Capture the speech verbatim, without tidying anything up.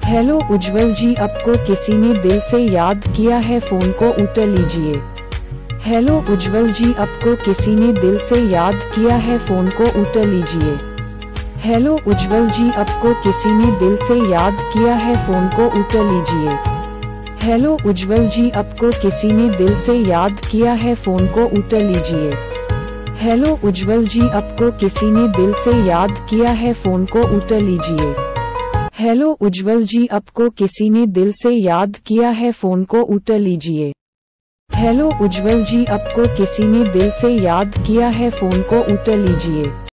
Hello उज्जवल जी, आपको किसी ने दिल से याद किया है, फोन को उठा लीजिए। हेलो उज्जवल जी, आपको किसी ने दिल से याद किया है, फोन को उठा लीजिए। हेलो उज्जवल जी, आपको किसी ने दिल से याद किया है, फोन को उठा लीजिए। हेलो उज्जवल जी, आपको किसी ने दिल से याद किया है, फोन को उठा लीजिए। हेलो उज्जवल जी, आपको किसी ने दिल से याद किया है, फोन को उठा लीजिए। हेलो उज्जवल जी, आपको किसी ने दिल से याद किया है, फोन को उठा लीजिए। हेलो उज्जवल जी, आपको किसी ने दिल से याद किया है, फोन को उठा लीजिए।